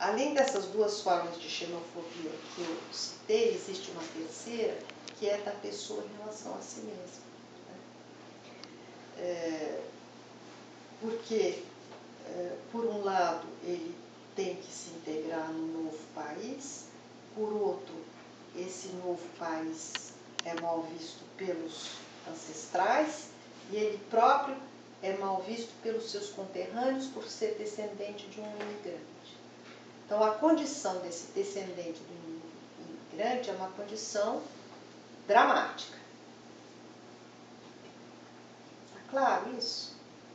além dessas duas formas de xenofobia que eu citei, existe uma terceira, que é da pessoa em relação a si mesma. Porque, por um lado, ele tem que se integrar no novo país, por outro, esse novo país é mal visto pelos ancestrais e ele próprio é mal visto pelos seus conterrâneos por ser descendente de um imigrante. Então, a condição desse descendente de um imigrante é uma condição dramática. Está claro isso?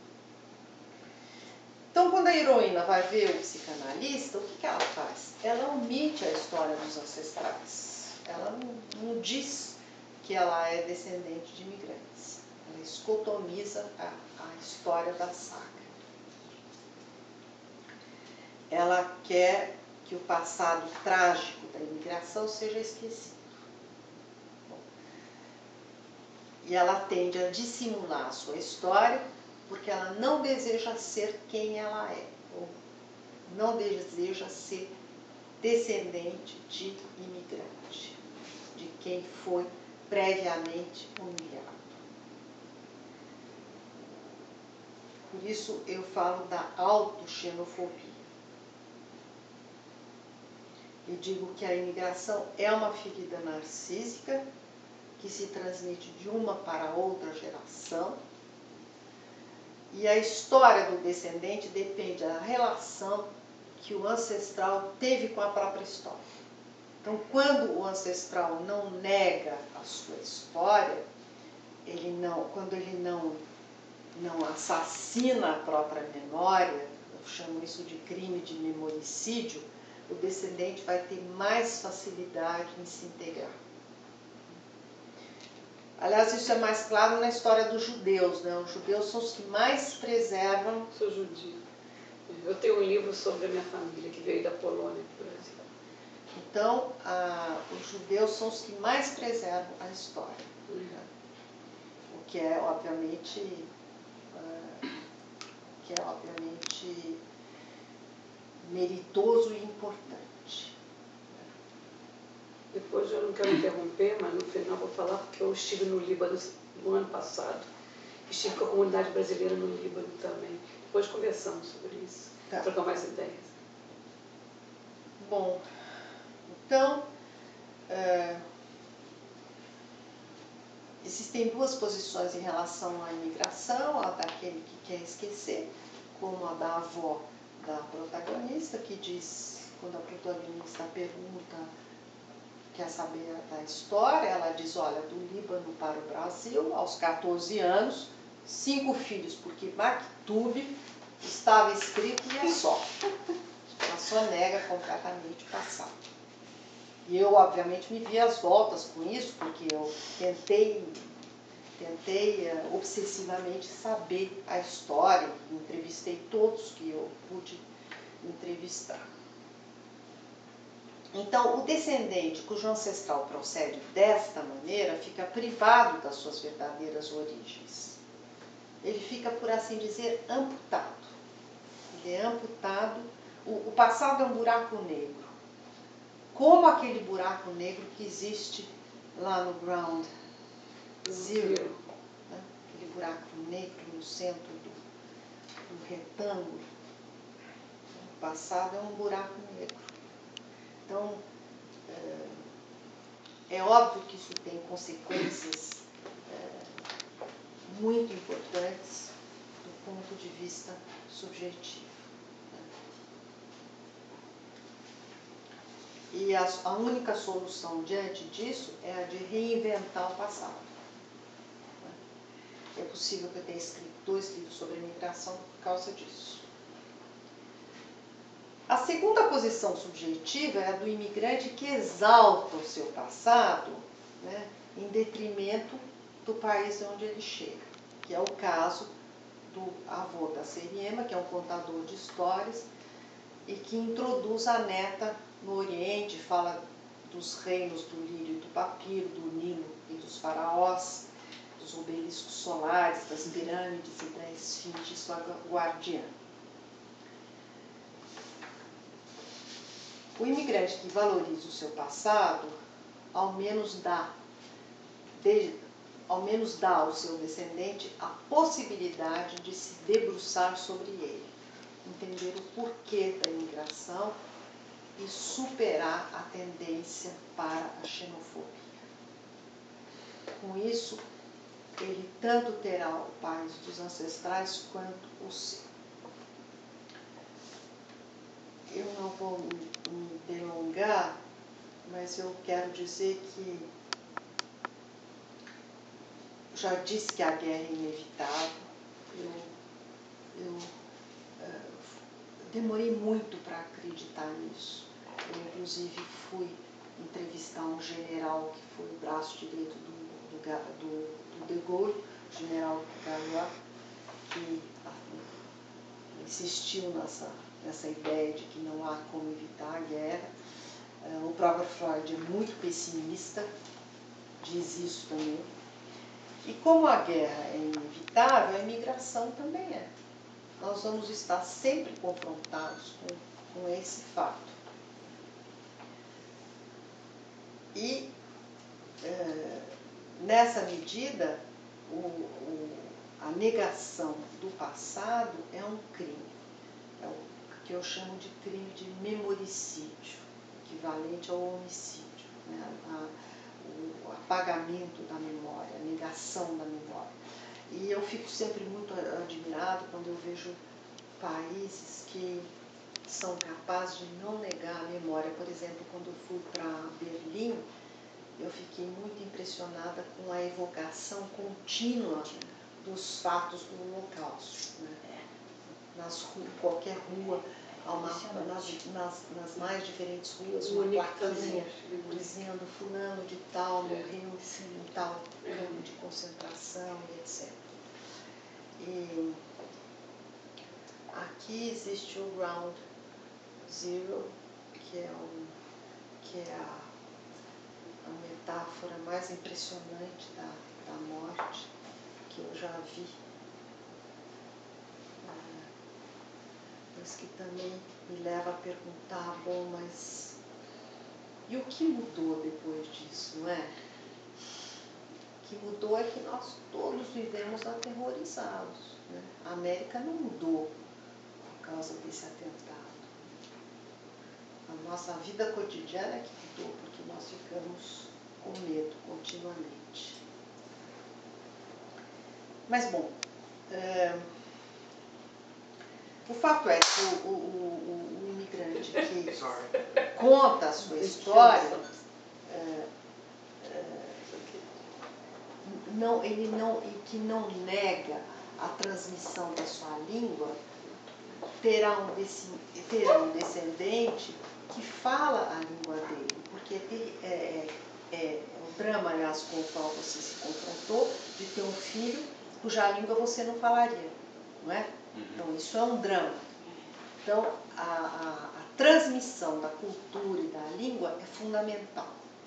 Então, quando a heroína vai ver o psicanalista, o que ela faz? Ela omite a história dos ancestrais. Ela não diz que ela é descendente de imigrantes. Ela escotomiza a história da saga. Ela quer que o passado trágico da imigração seja esquecido. Bom, e ela tende a dissimular a sua história porque ela não deseja ser quem ela é, ou não deseja ser descendente de imigrante, de quem foi previamente humilhado. Por isso eu falo da autoxenofobia. E digo que a imigração é uma ferida narcísica que se transmite de uma para outra geração. E a história do descendente depende da relação que o ancestral teve com a própria história. Então, quando o ancestral não nega a sua história, quando ele não assassina a própria memória, eu chamo isso de crime de memoricídio, o descendente vai ter mais facilidade em se integrar. Aliás, isso é mais claro na história dos judeus, né? Os judeus são os que mais preservam... Sou judia. Eu tenho um livro sobre a minha família, que veio da Polônia para o Brasil. Então, os judeus são os que mais preservam a história. Né? O que é, obviamente, meritoso e importante. Depois eu não quero interromper, mas no final vou falar porque eu estive no Líbano no ano passado. Estive com a comunidade brasileira no Líbano também. Depois conversamos sobre isso, trocar mais ideias. Bom, então, existem duas posições em relação à imigração, a daquele que quer esquecer, como a da avó da protagonista, que diz, quando a protagonista pergunta, quer saber da história, ela diz, olha, do Líbano para o Brasil, aos 14 anos, 5 filhos, porque Maktub estava escrito e é só. Ela só nega completamente o passado. E eu, obviamente, me vi às voltas com isso, porque eu tentei obsessivamente saber a história, entrevistei todos que eu pude entrevistar. Então, o descendente cujo ancestral procede desta maneira fica privado das suas verdadeiras origens. Ele fica, por assim dizer, amputado. Ele é amputado. O passado é um buraco negro. Como aquele buraco negro que existe lá no Ground Zero. Né? Aquele buraco negro no centro do retângulo. O passado é um buraco negro. Então, é óbvio que isso tem consequências muito importantes do ponto de vista subjetivo. E a única solução diante disso é a de reinventar o passado. É possível que eu tenha escrito 2 livros sobre a imigração por causa disso. A segunda posição subjetiva é a do imigrante que exalta o seu passado, né, em detrimento do país onde ele chega, que é o caso do avô da Seriema, que é um contador de histórias, e que introduz a neta no Oriente, fala dos reinos do lírio e do papiro, do Nilo e dos faraós, dos obeliscos solares, das pirâmides e da esfinge, sua guardiã. O imigrante que valoriza o seu passado, ao menos dá ao seu descendente a possibilidade de se debruçar sobre ele, entender o porquê da imigração e superar a tendência para a xenofobia. Com isso, ele tanto terá o país dos ancestrais quanto o seu. Eu não vou me delongar, mas eu quero dizer que já disse que a guerra é inevitável. Eu demorei muito para acreditar nisso. Eu, inclusive, fui entrevistar um general que foi o braço direito do De Gaulle, o general Gallois, que insistiu nessa ideia de que não há como evitar a guerra. O próprio Freud é muito pessimista, diz isso também. E como a guerra é inevitável, a imigração também é. Nós vamos estar sempre confrontados com esse fato. E, nessa medida, a negação do passado é um crime. É o que eu chamo de crime de memoricídio, equivalente ao homicídio, né? O apagamento da memória, a negação da memória. E eu fico sempre muito admirado quando eu vejo países que são capazes de não negar a memória. Por exemplo, quando eu fui para Berlim, eu fiquei muito impressionada com a evocação contínua dos fatos do Holocausto, né? Em qualquer rua, nas mais diferentes ruas, uma plaquinha dizendo fulano de tal morreu em tal campo de concentração e etc. E aqui existe o Ground Zero, que é a metáfora mais impressionante da morte que eu já vi, mas que também me leva a perguntar, bom, mas e o que mudou depois disso, não é? O que mudou é que nós todos vivemos aterrorizados, né? A América não mudou por causa desse atentado. A nossa vida cotidiana é que mudou, porque nós ficamos com medo continuamente. Mas, bom, o fato é que o imigrante que conta a sua história, que não nega a transmissão da sua língua, terá um descendente que fala a língua dele, porque o drama, aliás, com o qual você se confrontou, de ter um filho cuja língua você não falaria, não é? Então, isso é um drama. Então, a transmissão da cultura e da língua é fundamental.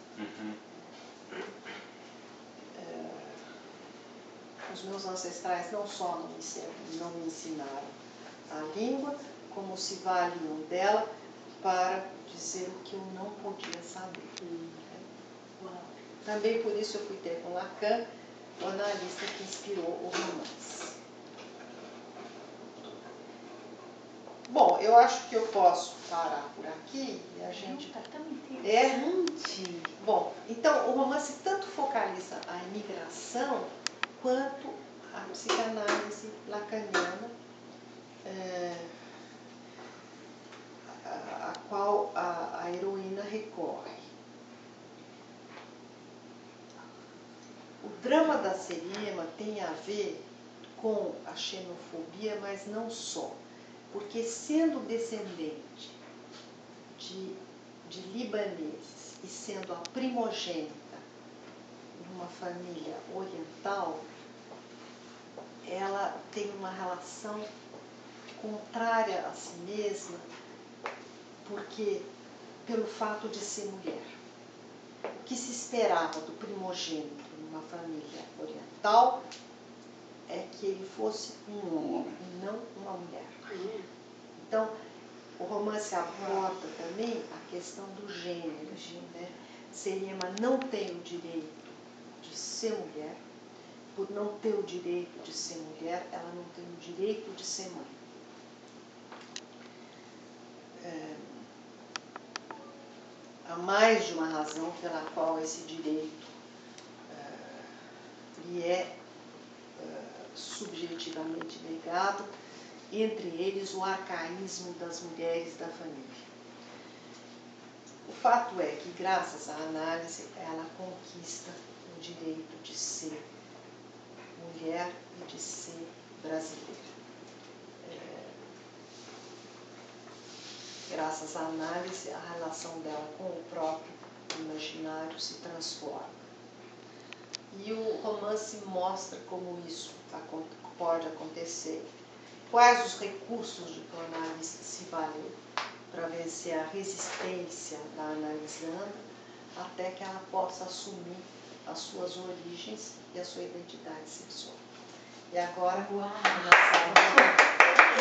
Os meus ancestrais não só não me ensinaram a língua, como se valiam dela para dizer o que eu não podia saber. Também por isso eu fui ter com Lacan, o analista que inspirou o romance. Bom, eu acho que eu posso parar por aqui e a gente... Está tão interessante. Bom, então o romance tanto focaliza a imigração quanto a psicanálise lacaniana, a qual a heroína recorre. O drama da Serema tem a ver com a xenofobia, mas não só. Porque sendo descendente de libaneses e sendo a primogênita de uma família oriental, ela tem uma relação contrária a si mesma, porque pelo fato de ser mulher. O que se esperava do primogênito numa família oriental é que ele fosse um homem e não uma mulher. Então, O romance aborda também a questão do gênero, né? Serema não tem o direito de ser mulher. Por não ter o direito de ser mulher, ela não tem o direito de ser mãe. Há mais de uma razão pela qual esse direito lhe é subjetivamente negado, entre eles o arcaísmo das mulheres da família. O fato é que, graças à análise, ela conquista o direito de ser mulher e de ser brasileira. Graças à análise, a relação dela com o próprio imaginário se transforma. E o romance mostra como isso pode acontecer, quais os recursos de que o analista se valeu para vencer a resistência da analisanda, até que ela possa assumir as suas origens e a sua identidade sexual. E agora, Uau. a nossa